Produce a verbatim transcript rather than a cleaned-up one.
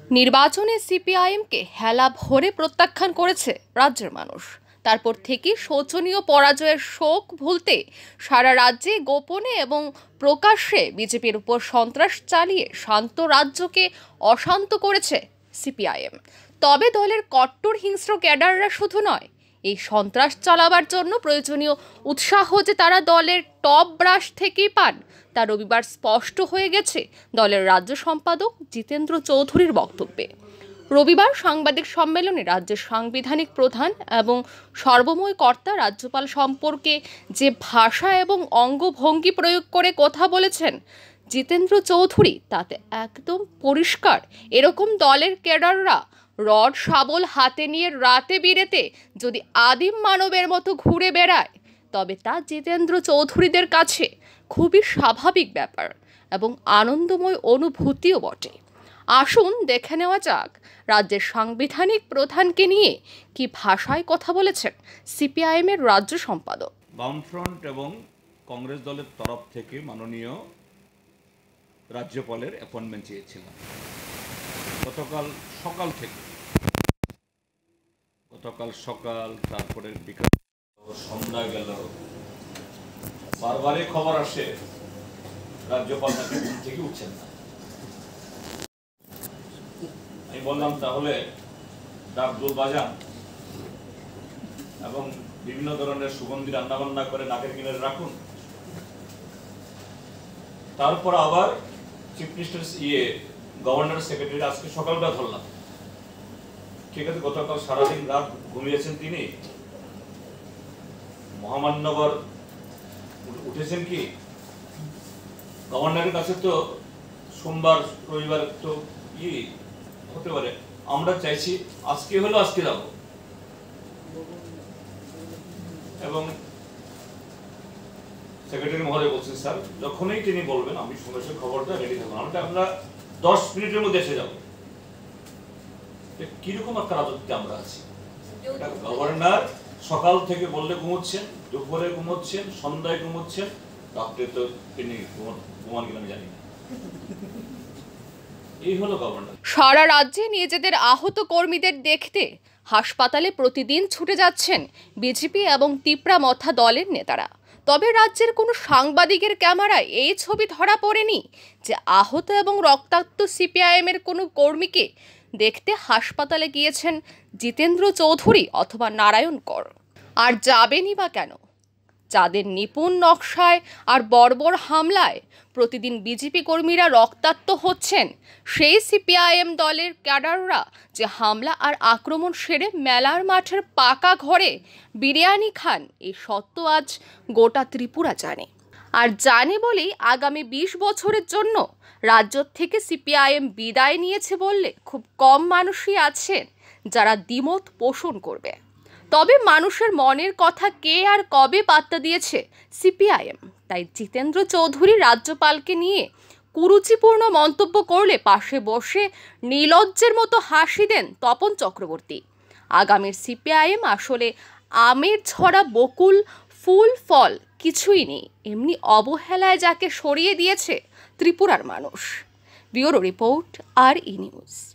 নির্বাচনে সিপিআইএমকে হেলা ভরে প্রত্যাখ্যান করেছে রাজ্যের মানুষ। তারপর থেকে শোচনীয় পরাজয়ের শোক ভুলতে সারা রাজ্যে গোপনে এবং প্রকাশ্যে বিজেপির উপর সন্ত্রাস চালিয়ে শান্ত রাজ্যকে অশান্ত করেছে সিপিআইএম। তবে দলের কট্টর হিংস্র ক্যাডাররা শুধু নয়, এই সন্ত্রাস চালাবার জন্য প্রয়োজনীয় উৎসাহ যে তারা দলের টপ ব্রাশ থেকেই পান তা রবিবার স্পষ্ট হয়ে গেছে দলের রাজ্য সম্পাদক জিতেন্দ্র চৌধুরীর বক্তব্যে। রবিবার সাংবাদিক সম্মেলনে রাজ্যের সাংবিধানিক প্রধান এবং সর্বময় কর্তা রাজ্যপাল সম্পর্কে যে ভাষা এবং অঙ্গভঙ্গি প্রয়োগ করে কথা বলেছেন জিতেন্দ্র চৌধুরী, তাতে একদম পরিষ্কার এরকম দলের ক্যাডাররা রড শাবল হাতে নিয়ে রাতে বিরেতে যদি আদিম মানবের মতো ঘুরে বেড়ায় তবে তা জিতেন্দ্র চৌধুরীদের কাছে খুবই স্বাভাবিক ব্যাপার এবং আনন্দময় অনুভূতিও বটে। আসুন দেখে নেওয়া যাক রাজ্যের সাংবিধানিক প্রধানকে নিয়ে কি ভাষায় কথা বলেছেন সিপিআইএমের রাজ্য সম্পাদক। বামফ্রন্ট এবং কংগ্রেস দলের তরফ থেকে মাননীয় রাজ্যপালের অ্যাপয়েন্টমেন্ট চেয়েছিলাম গতকাল সকাল থেকে। গতকাল সকাল, তারপরে বিকাল, সন্ধ্যা গেল, বারবারই খবর আসে রাজ্যপাল নাকি ঘুম থেকে উঠছেন না। আমি বললাম তাহলে ডাকডোল বাজান এবং বিভিন্ন ধরনের সুগন্ধি রান্না বান্না করে নাকের কিনারে রাখুন। তারপর আবার চিফ মিনিস্টার ইয়ে গভর্নর সেক্রেটারি আজকে সকালটা ধরলাম। ঠিক আছে, গতকাল সারাদিন রাত ঘুমিয়েছেন তিনি, মহামান্যবর উঠেছেন কি? গভর্নরের কাছে তো সোমবার রবিবার তো ই হতে পারে। আমরা চাইছি আজকে হলো আজকে যাব, এবং সেক্রেটারি মহোদয় বলছেন স্যার যখনই তিনি বলবেন আমি সঙ্গে সঙ্গে খবরটা রেডি থাকবো। আমরা আমরা দশ মিনিটের মধ্যে এসে যাবো। কিরকম একটা রাজত্বে আমরা আছি? গভর্নর সকাল থেকে বললে ঘুমোচ্ছেন, দুপুরে ঘুমোচ্ছেন, সন্ধ্যায় ঘুমোচ্ছেন, রাত্রে তো তিনি ঘুমান কিনা আমি জানি না। এই হলো গভর্নর। সারা রাজ্যে নিজেদের আহত কর্মীদের দেখতে হাসপাতালে প্রতিদিন ছুটে যাচ্ছেন বিজেপি এবং তিপ্রামথা দলের নেতারা। তবে রাজ্যের কোনো সাংবাদিকের ক্যামেরায় এই ছবি ধরা পড়েনি যে আহত এবং রক্তাক্ত সিপিআইএমের কোনো কর্মীকে দেখতে হাসপাতালে গিয়েছেন জিতেন্দ্র চৌধুরী অথবা নারায়ণ কর। আর যাবেনই বা কেন? যাদের নিপুণ নকশায় আর বর্বর হামলায় প্রতিদিন বিজেপি কর্মীরা রক্তাক্ত হচ্ছেন, সেই সিপিআইএম দলের ক্যাডাররা যে হামলা আর আক্রমণ সেরে মেলার মাঠের পাকা ঘরে বিরিয়ানি খান, এই সত্য আজ গোটা ত্রিপুরা জানে। আর জানে বলেই আগামী বিশ বছরের জন্য রাজ্য থেকে সিপিআইএম বিদায় নিয়েছে বললে খুব কম মানুষই আছেন যারা দ্বিমত পোষণ করবে। তবে মানুষের মনের কথা কে আর কবে পাত্তা দিয়েছে সিপিআইএম? তাই জিতেন্দ্র চৌধুরী রাজ্যপালকে নিয়ে কুরুচিপূর্ণ মন্তব্য করলে পাশে বসে নির্লজ্জের মতো হাসি দেন তপন চক্রবর্তী। আগামীর সিপিআইএম আসলে আমের ছড়া বকুল, ফুল ফল কিছুই নেই, এমনি অবহেলায় যাকে সরিয়ে দিয়েছে ত্রিপুরার মানুষ। ব্যুরো রিপোর্ট, আর ই নিউজ।